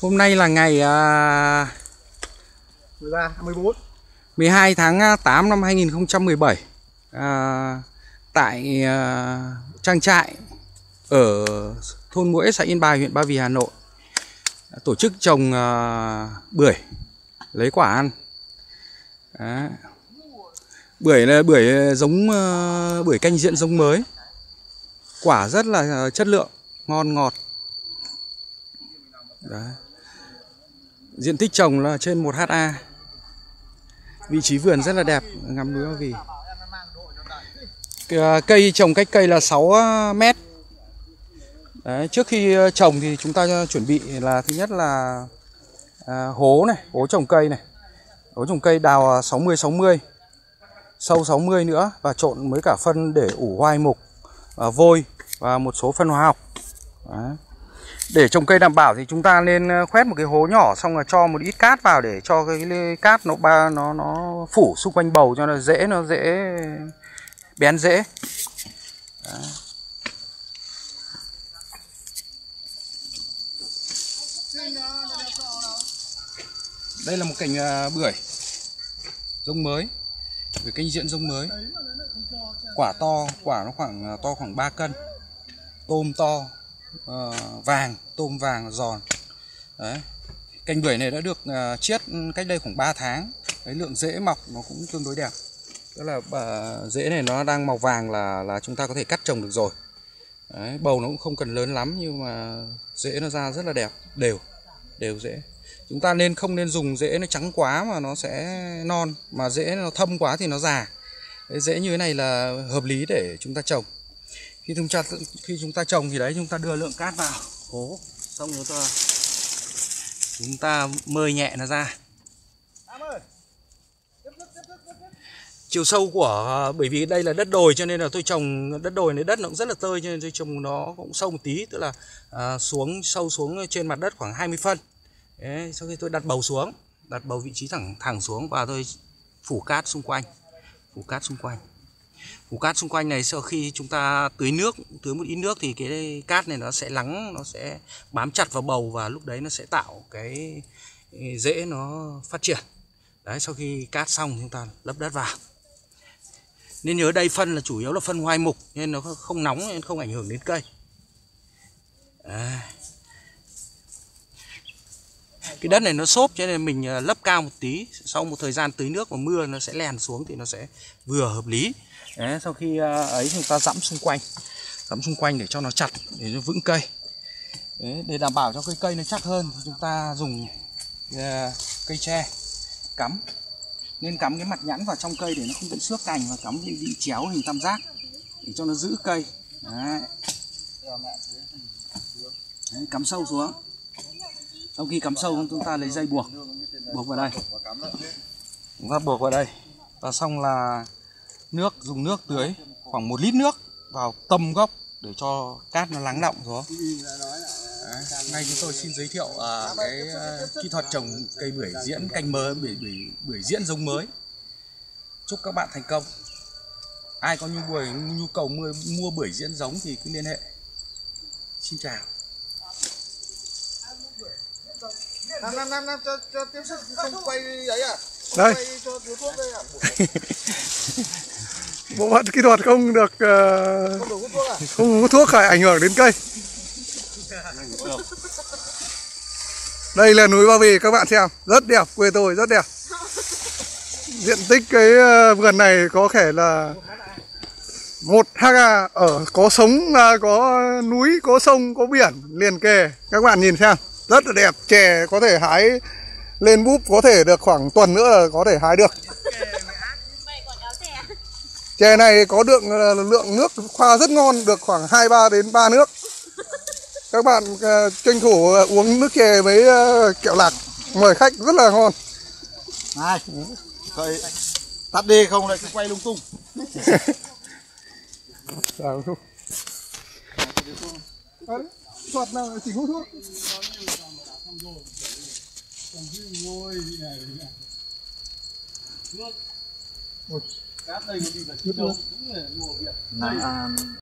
Hôm nay là ngày 12 tháng 8 năm 2017 tại trang trại ở thôn Muỗi, xã Yên Bài, huyện Ba Vì, Hà Nội tổ chức trồng bưởi lấy quả ăn. Đó. Bưởi là bưởi giống bưởi canh diễn giống mới, quả rất là chất lượng, ngon ngọt. Đấy. Diện tích trồng là trên 1 ha. Vị trí vườn rất là đẹp, ngắm núi Ba Vì. Cây trồng cách cây là 6 mét. Đấy, trước khi trồng thì chúng ta chuẩn bị là thứ nhất là hố này, hố trồng cây này. Hố trồng cây đào 60-60, sâu 60 nữa và trộn với cả phân để ủ hoai mục, vôi và một số phân hóa học. Đấy. Để trồng cây đảm bảo thì chúng ta nên khoét một cái hố nhỏ, xong rồi cho một ít cát vào để cho cái cát nó phủ xung quanh bầu cho nó dễ bén rễ. Đấy. Đây là một cành bưởi giống mới, bưởi canh diễn giống mới. Quả to, quả nó khoảng 3 cân. Tôm to, vàng, tôm vàng giòn. Đấy. Cành bưởi này đã được chiết cách đây khoảng 3 tháng. Đấy, lượng rễ mọc nó cũng tương đối đẹp. Tức là rễ này nó đang màu vàng là chúng ta có thể cắt trồng được rồi. Đấy, bầu nó cũng không cần lớn lắm nhưng mà rễ nó ra rất là đẹp, đều rễ. Chúng ta không nên dùng rễ nó trắng quá mà nó sẽ non, mà rễ nó thâm quá thì nó già. Cái rễ như thế này là hợp lý để chúng ta trồng. Khi chúng ta trồng thì đấy, chúng ta đưa lượng cát vào hố, xong rồi chúng ta mơi nhẹ nó ra. Chiều sâu của, bởi vì đây là đất đồi cho nên là tôi trồng đất đồi này, đất nó cũng rất là tơi cho nên tôi trồng nó cũng sâu một tí, tức là sâu xuống trên mặt đất khoảng 20 phân. Đấy, sau khi tôi đặt bầu vị trí thẳng xuống và tôi phủ cát xung quanh. Phủ cát xung quanh này, sau khi chúng ta tưới một ít nước thì cái cát này nó sẽ lắng, nó sẽ bám chặt vào bầu và lúc đấy nó sẽ tạo cái rễ nó phát triển. Đấy, sau khi cát xong chúng ta lấp đất vào. Nên nhớ đây phân là chủ yếu là phân hoai mục nên nó không nóng, nên không ảnh hưởng đến cây. Đấy. Cái đất này nó xốp cho nên mình lấp cao một tí, sau một thời gian tưới nước và mưa nó sẽ lèn xuống thì nó sẽ vừa hợp lý. Đấy, sau khi ấy chúng ta dẫm xung quanh để cho nó chặt, để nó vững cây. Đấy, để đảm bảo cho cây nó chắc hơn thì chúng ta dùng cây tre cắm. Nên cắm cái mặt nhẵn vào trong cây để nó không bị xước cành, và cắm bị chéo hình tam giác để cho nó giữ cây. Đấy. Đấy, cắm sâu xuống. Sau khi cắm sâu chúng ta lấy dây buộc vào đây. Chúng ta buộc vào đây. Và xong là dùng nước tưới khoảng 1 lít nước vào tâm gốc để cho cát nó lắng đọng xuống. Đấy. Nay chúng tôi xin giới thiệu cái kỹ thuật trồng cây bưởi diễn canh mới, bưởi diễn giống mới. Chúc các bạn thành công. Ai có nhu cầu mua bưởi diễn giống thì cứ liên hệ. Xin chào. Năm cho tiếp sức không quay ấy à? Đây. Quay cho thiếu thuốc đây à? Bộ phận kỹ thuật không được Không được hút thuốc à? không hút thuốc phải ảnh hưởng đến cây. Đây là núi Ba Vì, các bạn xem, rất đẹp, quê tôi rất đẹp. Diện tích cái vườn này có thể là 1 ha, có sống, có núi, có sông, có biển liền kề. Các bạn nhìn xem, rất là đẹp. Chè có thể hái lên búp, có thể được khoảng tuần nữa là có thể hái được. Chè này có lượng nước pha rất ngon, được khoảng 2-3 đến 3 nước. Các bạn tranh thủ uống nước chè với kẹo lạc, mời khách rất là ngon. Này, vậy tắt đi không lại cứ quay lung tung. Soạt nào chỉ hút thuốc. Cát đây có gì là chút đâu. Đúng là mua việc.